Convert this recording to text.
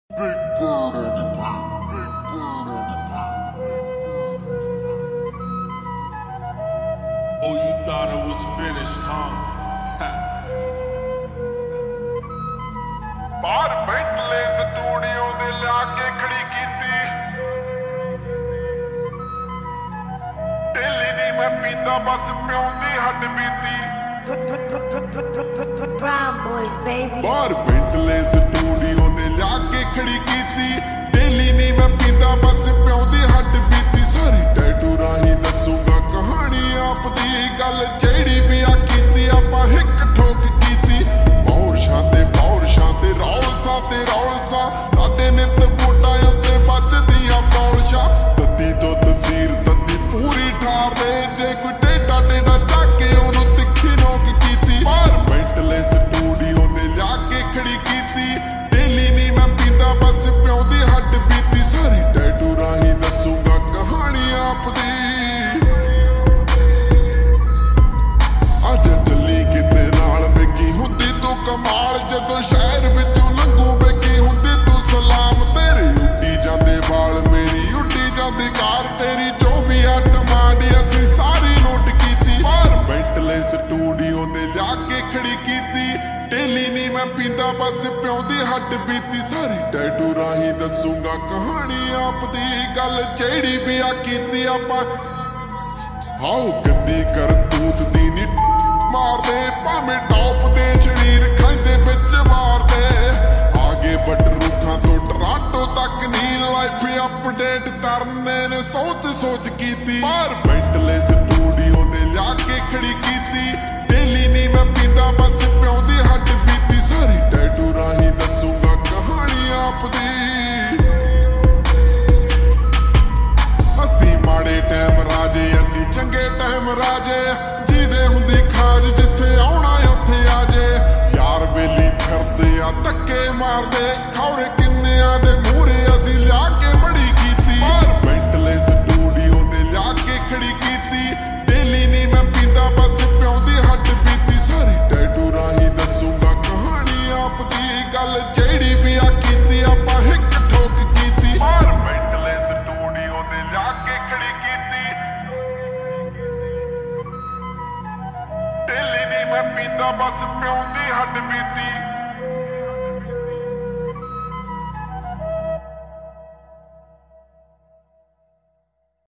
Big bird on the pop, big bird on the pop, big bird on the pop. Oh, you thought it was finished, huh? ਬਾਹਰ Bentley studio ਦੇ ਲਾ ਕੇ ਖੜੀ ਕੀਤੀ ਢੇਲੀ ਦੀ ਮੈਂ ਪੀਂਦਾ ਬਸ ਪਿਉਂ ਦੀ ਹੱਡ ਬੀਤੀ Brown boys, baby. ਬਾਹਰ ਬੈਂਟਲੇ ਸਟੂਡੀਓ ਦੇ ਲਾ ਕੇ ਖੜੀ ਕੀਤੀ ਢੇਲੀ ਨਹੀਂ ਮੈਂ ਪੀਂਦਾ ਬਸ ਪਿਉਂ ਦੀ ਹੱਡ ਬੀਤੀ ਸਾਰੀ ਟੈਟੂ ਰਾਹੀਂ ਦੱਸੂਗਾ ਕਹਾਣੀ ਆਪ ਦੀ ਗੱਲ ਜਿਹੜੀ ਵੀ ਆ ਕੀਤੀ ਆਪਾਂ ਹਿੱਕ ਠੋਕ ਕੀਤੀ ਬੌਰਸ਼ਾਂ ਤੇ ਰੌਲਸਾਂ ਤੇ ਰੌਲਸਾਂ ਸਾਡੇ ਨਿੱਤ ਬੂਟਾਂ ਉੱਤੇ ਵੱਜਦੀਆਂ ਬੌਲਸ਼ਾਂ ਤੱਤੀ ਤੋਂ ਤਸੀਰ ਤੱਤੀ ਪੂਰੀ ਠਾਰ ਦੇ ਜੇ ਕੋਈ ਟੇਡਾ ਟੇਡਾ ਚੱਕ ਕੇ ਉਹਨੂੰ ਤਿੱਖੀ ਨੋਕ ਕੀਤੀ ਬਾਹਰ ਬੈਂਟਲੇ ਸਟੂਡੀਓ ਤੇ ਲਿਆ ਕੇ ਖੜੀ ਕੀਤੀ ਢੇਲੀ ਨਹੀਂ ਮੈਂ ਪੀਂਦਾ ਬਸ ਪਿਉਂ ਦੀ ਹੱਡ ਬੀਤੀ ਸਾਰੀ ਟੈਟੂ ਰਾਹੀਂ ਦੱਸੂਗਾ ਕਹਾਣੀ ਆਪ ਦੀ ਅੱਜ ਚੱਲੀ ਕਿਤੇ ਨਾਲ ਵੇਖੀ ਹੁੰਦੀ ਤੂੰ ਕਮਾਲ ਜਦੋਂ ਸ਼ਹਿਰ ਵਿੱਚੋਂ ਲੰਘੂ ਵੇਖੀ ਹੁੰਦੀ ਤੂੰ ਸਲਾਮ ਤੇਰੇ ਉੱਡੀ ਜਾਂਦੇ ਵਾਲ ਮੇਰੀ ਉੱਡੀ ਜਾਂਦੀ ਕਾਰ ਤੇਰੀ ਜੋ ਵੀ ਆ ਡਿਮਾਂਡ ਅਸੀਂ ਸਾਰੀ ਨੋਟ ਕੀਤੀ ਬਾਹਰ ਬੈਂਟਲੇ ਸਟੂਡੀਓ ਤੇ ਲਿਆ ਕੇ ਖੜੀ ਕੀਤੀ ਢੇਲੀ ਨਹੀਂ ਮੈਂ ਪੀਂਦਾ ਬਸ ਪਿਉਂ ਦੀ ਹੱਡ ਬੀਤੀ ਸਾਰੀ ਟੈਟੂ ਰਾਹੀਂ ਦੱਸੂਗਾ ਕਹਾਣੀ ਆਪ ਦੀ ਗੱਲ ਜਿਹੜੀ ਵੀ ਆ ਕੀਤੀ ਆਪਾਂ ਹਾਉ ਗੰਦੀ ਕਰਤੂਤ ਦੀ ਨੀ ਮਾਰਦੇ ਭਾਵੇਂ ਟੌਪ ਦੇ ਸ਼ਰੀਰ ਖਾਂਦੇ ਵਿੱਚ ਮਾਰਦੇ ਆਗੇ ਬੱਟ ਰੁੱਖਾਂ ਤੋਂ ਟਰਾਂਟੋ ਤੱਕ ਨੀ ਲਾਈਫ ਅਪਡੇਟ ਤਰਨੇ ਨੇ ਸੋਚ ਕੀਤੀ ਬਾਹਰ ਬੈਂਟਲੇ ਸਟੂਡੀਓ ਤੇ ਲਿਆ ਕੇ ਖੜੀ ਕੀਤੀ ਢੇਲੀ ਨੀ ਮੈਂ ਪੀਂਦਾ ਬਸ ਪਿਉਂ ਦੀ ਹੱਡ ਬੀਤੀ ਸਾਰੀ ਟੈਟੂ ਰਾਹੀਂ ਦੱਸੂਗਾ ਕਹਾਣੀ ਆਪ ਦੀ ਅਸੀਂ ਮਾੜੇ ਟਾਈਮ ਰਾਜੇ ਅਸੀਂ ਚੰਗੇ ਟਾਈਮ ਰਾਜੇ ਜਿਹਦੇ ਹੁੰਦੀ ਖਾਜ ਜਿੱਥੇ ਆਉਣਾ ਉੱਥੇ ਆ ਜੇ ਯਾਰ ਬੇਲੀ ਫਿਰਦੇ ਆ ਧੱਕੇ ਮਾਰਦੇ ਖੌਰੇ ਕਿੰਨਿਆਂ ਦੇ ਮੂਹਰੇ ਅਸੀਂ ਲਿਆ ਕੇ ਬੜੀ ਕੀਤੀ ਬਾਹਰ ਬੈਂਟਲੇ ਸਟੂਡੀਓ ਤੇ ਲਿਆ ਕੇ ਖੜੀ ਕੀਤੀ ਢੇਲੀ ਨਹੀਂ ਮੈਂ ਪੀਂਦਾ ਬਸ ਪਿਉਂ ਦੀ ਹੱਡ ਬੀਤੀ ਸਾਰੀ ਟੈਟੂ ਰਾਹੀਂ ਦੱਸੂਗਾ ਕਹਾਣੀ ਆਪ ਦੀ ਗੱਲ ਜਿਹੜੀ ਵੀ ਆ ਕੀਤੀ ਆਪਾਂ ਹਿੱਕ ਠੋਕ ਕੀਤੀ ਬਾਹਰ ਬੈਂਟਲੇ ਸਟੂਡੀਓ ਤੇ ਲਿਆ ਕੇ ਖੜੀ ਕੀਤੀ ਢੇਲੀ ਨਹੀਂ ਮੈਂ ਪੀਂਦਾ ਬਸ ਪਿਉਂ ਦੀ ਹੱਡ ਬੀਤੀ